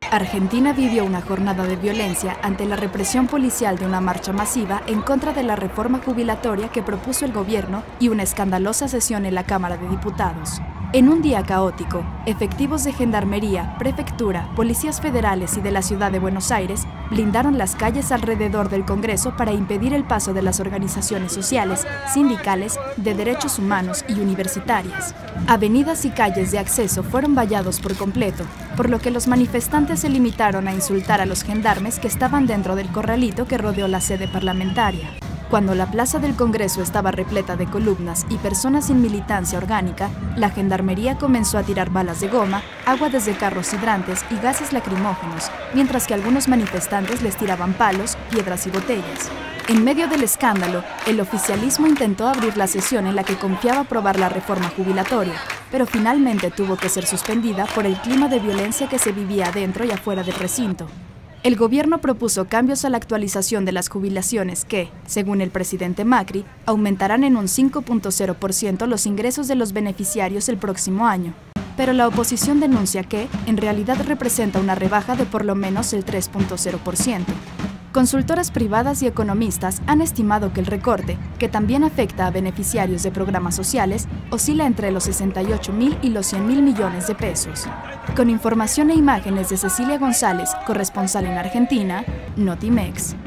Argentina vivió una jornada de violencia ante la represión policial de una marcha masiva en contra de la reforma jubilatoria que propuso el gobierno y una escandalosa sesión en la Cámara de Diputados. En un día caótico, efectivos de Gendarmería, Prefectura, Policías Federales y de la Ciudad de Buenos Aires blindaron las calles alrededor del Congreso para impedir el paso de las organizaciones sociales, sindicales, de derechos humanos y universitarias. Avenidas y calles de acceso fueron vallados por completo, por lo que los manifestantes se limitaron a insultar a los gendarmes que estaban dentro del corralito que rodeó la sede parlamentaria. Cuando la plaza del Congreso estaba repleta de columnas y personas sin militancia orgánica, la Gendarmería comenzó a tirar balas de goma, agua desde carros hidrantes y gases lacrimógenos, mientras que algunos manifestantes les tiraban palos, piedras y botellas. En medio del escándalo, el oficialismo intentó abrir la sesión en la que confiaba aprobar la reforma jubilatoria, pero finalmente tuvo que ser suspendida por el clima de violencia que se vivía adentro y afuera del recinto. El gobierno propuso cambios a la actualización de las jubilaciones que, según el presidente Macri, aumentarán en un 5.0% los ingresos de los beneficiarios el próximo año. Pero la oposición denuncia que, en realidad, representa una rebaja de por lo menos el 3.0%. Consultoras privadas y economistas han estimado que el recorte, que también afecta a beneficiarios de programas sociales, oscila entre los 68.000 y los 100.000 millones de pesos. Con información e imágenes de Cecilia González, corresponsal en Argentina, Notimex.